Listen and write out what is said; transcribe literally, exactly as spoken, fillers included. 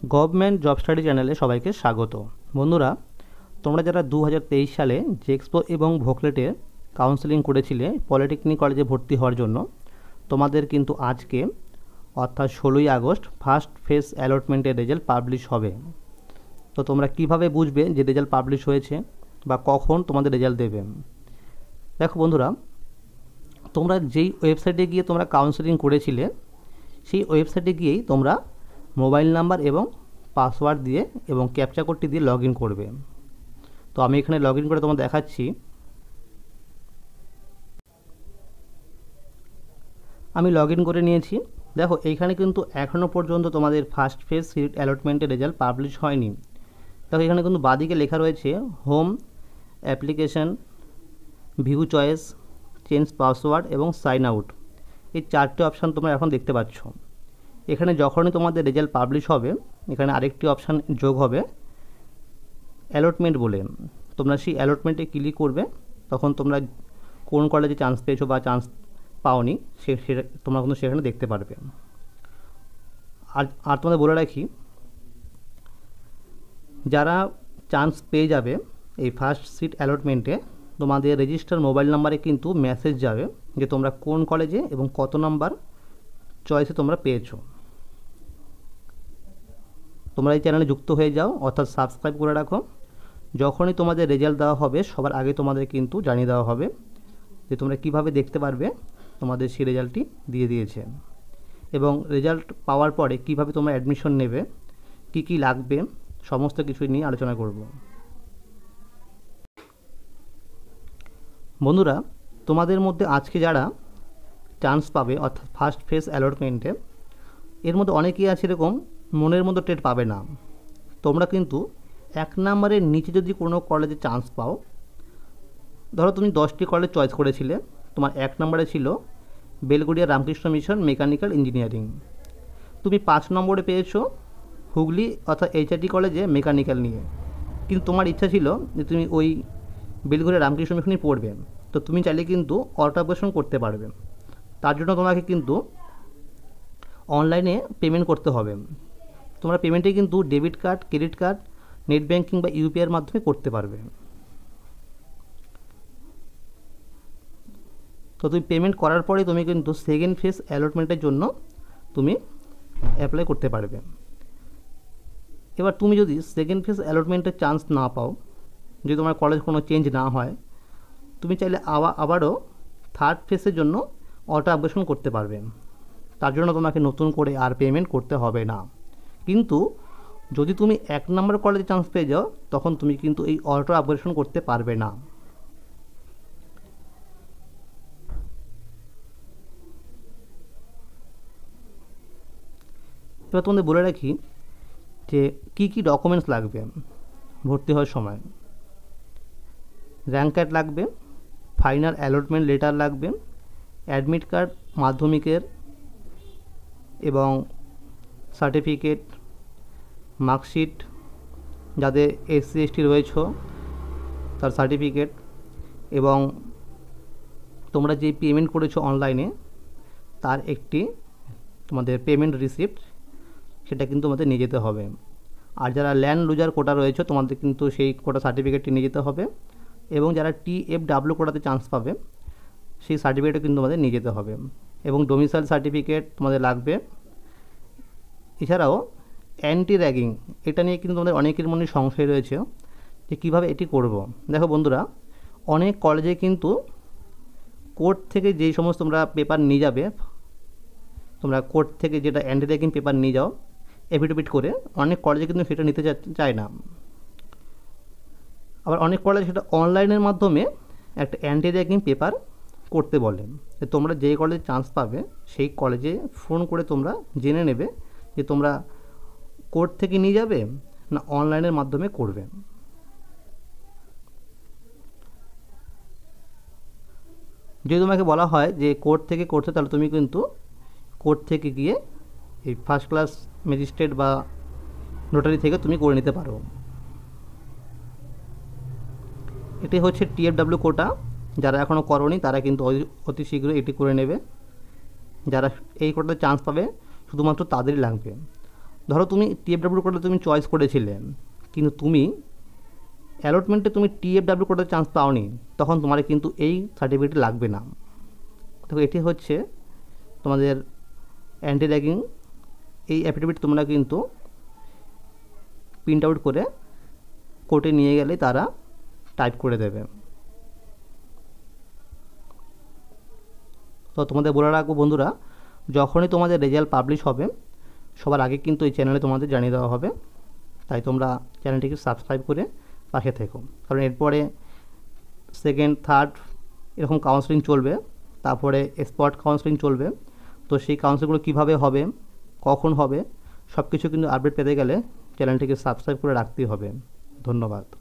Government job study চ্যানেলে সবাইকে স্বাগত। বন্ধুরা, তোমরা যারা দু হাজার তেইশ সালে জেক্সপো এবং ভোকলেটে কাউন্সেলিং করেছিলে পলিটেকনিক কলেজে ভর্তি হওয়ার জন্য, তোমাদের কিন্তু আজকে অর্থাৎ ষোলোই আগস্ট ফার্স্ট ফেজ অ্যালটমেন্টের রেজাল্ট পাবলিশ হবে। তো তোমরা কিভাবে বুঝবে যে রেজাল্ট পাবলিশ হয়েছে বা কখন তোমাদের রেজাল্ট দেবে? দেখো বন্ধুরা, তোমরা যেই ওয়েবসাইটে গিয়ে তোমরা কাউন্সেলিং করেছিলে সেই ওয়েবসাইটে গিয়েই তোমরা মোবাইল নাম্বার এবং পাসওয়ার্ড দিয়ে এবং ক্যাপচা কোডটি দিয়ে লগ ইন করবে। তো আমি এখানে লগ ইন করে তোমাদের দেখাচ্ছি। আমি লগ ইন করে নিয়েছি। দেখো এইখানে কিন্তু এখনও পর্যন্ত তোমাদের ফার্স্ট ফেজ সিট অ্যালটমেন্টের রেজাল্ট পাবলিশ হয়নি। দেখো এখানে কিন্তু বাদিকে লেখা রয়েছে home, application, view choice, change password এবং সাইন আউট। এই চারটে অপশান তোমরা এখন দেখতে পাচ্ছ। এখানে যখনই তোমাদের রেজাল্ট পাবলিশ হবে এখানে আরেকটি অপশান যোগ হবে অ্যালটমেন্ট বলে। তোমরা সেই অ্যালটমেন্টে ক্লিক করবে, তখন তোমরা কোন কলেজে চান্স পেয়েছো বা চান্স পাওনি সে তোমরা কিন্তু সেখানে দেখতে পারবে। আর আর তোমাদের বলে রাখি, যারা চান্স পেয়ে যাবে এই ফার্স্ট সিট অ্যালটমেন্টে, তোমাদের রেজিস্টার মোবাইল নাম্বারে কিন্তু মেসেজ যাবে যে তোমরা কোন কলেজে এবং কত নাম্বার চয়েসে তোমরা পেয়েছো। তোমরা এই চ্যানেলে যুক্ত হয়ে যাও, অর্থাৎ সাবস্ক্রাইব করে রাখো। যখনই তোমাদের রেজাল্ট দেওয়া হবে সবার আগে তোমাদের কিন্তু জানিয়ে দেওয়া হবে যে তোমরা কিভাবে দেখতে পারবে তোমাদের সেই রেজাল্টটি দিয়ে দিয়েছে, এবং রেজাল্ট পাওয়ার পরে কিভাবে তোমরা অ্যাডমিশন নেবে, কি কি লাগবে, সমস্ত কিছুই নিয়ে আলোচনা করব। বন্ধুরা, তোমাদের মধ্যে আজকে যারা চান্স পাবে অর্থাৎ ফার্স্ট ফেজ অ্যালটমেন্টে, এর মধ্যে অনেকেই আছে এরকম মনের মতো টেট পাবে না। তোমরা কিন্তু এক নম্বরের নিচে যদি কোনো কলেজে চান্স পাও, ধরো তুমি দশটি কলেজ চয়েস করেছিলে, তোমার এক নম্বরে ছিল Belgharia Ramakrishna Mission mechanical engineering, তুমি পাঁচ নম্বরে পেয়েছো হুগলি অর্থাৎ এইচআরটি কলেজে মেকানিক্যাল নিয়ে, কিন্তু তোমার ইচ্ছা ছিল যে তুমি ওই বেলগুড়িয়া রামকৃষ্ণ মিশনেই পড়বে। তো তুমি চাইলে কিন্তু অটো অ্যাপ্লিকেশন করতে পারবে। তার জন্য তোমাকে কিন্তু অনলাইনে পেমেন্ট করতে হবে। তোমরা পেমেন্টে কিন্তু debit card, credit card, net banking বা ইউপিআইয়ের মাধ্যমে করতে পারবে। তো তুমি পেমেন্ট করার পরে তুমি কিন্তু সেকেন্ড ফেজ অ্যালটমেন্টের জন্য তুমি অ্যাপ্লাই করতে পারবে। এবার তুমি যদি সেকেন্ড ফেজ অ্যালটমেন্টের চান্স না পাও, যদি তোমার কলেজ কোনো চেঞ্জ না হয়, তুমি চাইলে আবার আবারও থার্ড ফেজের জন্য অটো অ্যাপ্লিকেশন করতে পারবে। তার জন্য তোমাকে নতুন করে আর পেমেন্ট করতে হবে না। কিন্তু যদি তুমি এক নম্বর কলেজে চান্স পেয়ে যাও, তখন তুমি কিন্তু এই অটো অ্যাপ্লিকেশন করতে পারবে না। এবার তোমাদের বলে রাখি যে কী কী ডকুমেন্টস লাগবে ভর্তি হওয়ার সময়। র্যাঙ্ক কার্ড লাগবে, ফাইনাল অ্যালটমেন্ট লেটার লাগবে, অ্যাডমিট কার্ড মাধ্যমিকের এবং সার্টিফিকেট, মার্কশিট, যাদের এসসি এসটি রয়েছ তার সার্টিফিকেট, এবং তোমরা যে পেমেন্ট করেছো অনলাইনে তার একটি তোমাদের পেমেন্ট রিসিপ্ট, সেটা কিন্তু তোমাদের নিয়ে যেতে হবে। আর যারা ল্যান্ড লুজার কোটা রয়েছে তোমাদের কিন্তু সেই কোটা সার্টিফিকেটটি নিয়ে যেতে হবে, এবং যারা টি এফ ডাব্লিউ কোটাতে চান্স পাবে সেই সার্টিফিকেটও কিন্তু তোমাদের নিয়ে যেতে হবে, এবং ডোমিসাইল সার্টিফিকেট তোমাদের লাগবে। এছাড়াও অ্যান্টি র্যাগিং, এটা নিয়ে কিন্তু তোমাদের অনেকের মনে সংশয় রয়েছে যে কীভাবে এটি করব। দেখো বন্ধুরা, অনেক কলেজে কিন্তু কোর্ট থেকে যেই সমস্ত তোমরা পেপার নিয়ে যাবে, তোমরা কোর্ট থেকে যেটা অ্যান্টি র্যাগিং পেপার নিয়ে যাও এফিডেভিট করে, অনেক কলেজে কিন্তু সেটা নিতে চায় না। আবার অনেক কলেজ সেটা অনলাইনের মাধ্যমে একটা অ্যান্টি র্যাগিং পেপার করতে বলে। তোমরা যেই কলেজে চান্স পাবে সেই কলেজে ফোন করে তোমরা জেনে নেবে যে তোমরা কোর্ট থেকে নিয়ে যাবে না অনলাইনের মাধ্যমে করবে। যদি তোমাকে বলা হয় যে কোর্ট থেকে করতে, তাহলে তুমি কিন্তু কোর্ট থেকে গিয়ে এই ফার্স্ট ক্লাস ম্যাজিস্ট্রেট বা নোটারি থেকে তুমি করে নিতে পারো। এটি হচ্ছে টিএফডাব্লিউ কোটা। যারা এখনও করোনি তারা কিন্তু অতি শীঘ্রই এটি করে নেবে। যারা এই কোটাতে চান্স পাবে শুধুমাত্র তাদেরই লাগবে। ধরো তুমি টিএফডাব্লিউ কোটা তুমি চয়েস করেছিলে, কিন্তু তুমি অ্যালটমেন্টে তুমি টিএফডাব্লিউ কোটার চান্স পাওনি, তখন তোমার কিন্তু এই সার্টিফিকেট লাগবে না। দেখো এটি হচ্ছে তোমাদের অ্যান্টি র্যাগিং। এই অ্যাফিডেভিট তোমরা কিন্তু প্রিন্ট আউট করে কোর্টে নিয়ে গেলে তারা টাইপ করে দেবে। তো তোমাদের বলে রাখবো বন্ধুরা, যখনই তোমাদের রেজাল্ট পাবলিশ হবে সবার আগে কিন্তু এই চ্যানেলে তোমাদের জানিয়ে দেওয়া হবে, তাই তোমরা চ্যানেলটিকে সাবস্ক্রাইব করে পাশে থেকো। কারণ এরপরে সেকেন্ড থার্ড এরকম কাউন্সেলিং চলবে, তারপরে স্পট কাউন্সেলিং চলবে। তো সেই কাউন্সেলিংগুলো কীভাবে হবে, কখন হবে, সব কিছু কিন্তু আপডেট পেতে গেলে চ্যানেলটিকে সাবস্ক্রাইব করে রাখতেই হবে। ধন্যবাদ।